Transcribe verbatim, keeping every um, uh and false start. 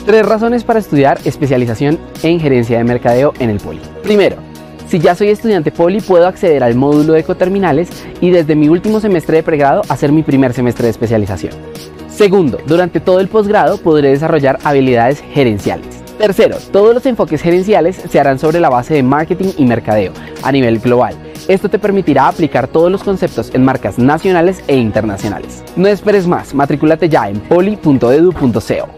Tres razones para estudiar especialización en gerencia de mercadeo en el Poli. Primero, si ya soy estudiante Poli, puedo acceder al módulo de coterminales y desde mi último semestre de pregrado hacer mi primer semestre de especialización. Segundo, durante todo el posgrado podré desarrollar habilidades gerenciales. Tercero, todos los enfoques gerenciales se harán sobre la base de marketing y mercadeo a nivel global. Esto te permitirá aplicar todos los conceptos en marcas nacionales e internacionales. No esperes más, matricúlate ya en poli punto edu punto co.